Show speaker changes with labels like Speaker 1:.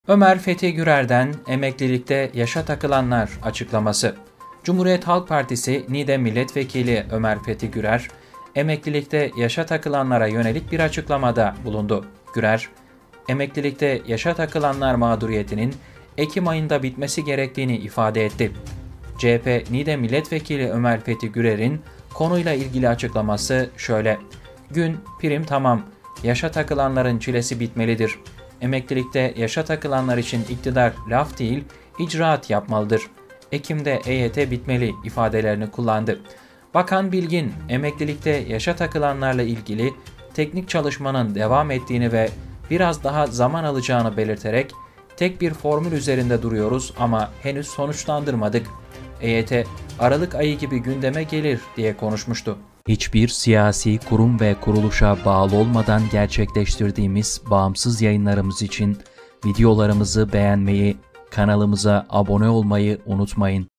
Speaker 1: Ömer Fethi Gürer'den emeklilikte yaşa takılanlar açıklaması. Cumhuriyet Halk Partisi Niğde Milletvekili Ömer Fethi Gürer, emeklilikte yaşa takılanlara yönelik bir açıklamada bulundu. Gürer, emeklilikte yaşa takılanlar mağduriyetinin Ekim ayında bitmesi gerektiğini ifade etti. CHP Niğde Milletvekili Ömer Fethi Gürer'in konuyla ilgili açıklaması şöyle: "Gün, prim tamam, yaşa takılanların çilesi bitmelidir. Emeklilikte yaşa takılanlar için iktidar laf değil, icraat yapmalıdır. Ekim'de EYT bitmeli" ifadelerini kullandı. Bakan Bilgin, emeklilikte yaşa takılanlarla ilgili teknik çalışmanın devam ettiğini ve biraz daha zaman alacağını belirterek, "Tek bir formül üzerinde duruyoruz ama henüz sonuçlandırmadık. EYT Aralık ayı gibi gündeme gelir" diye konuşmuştu.
Speaker 2: Hiçbir siyasi kurum ve kuruluşa bağlı olmadan gerçekleştirdiğimiz bağımsız yayınlarımız için videolarımızı beğenmeyi, kanalımıza abone olmayı unutmayın.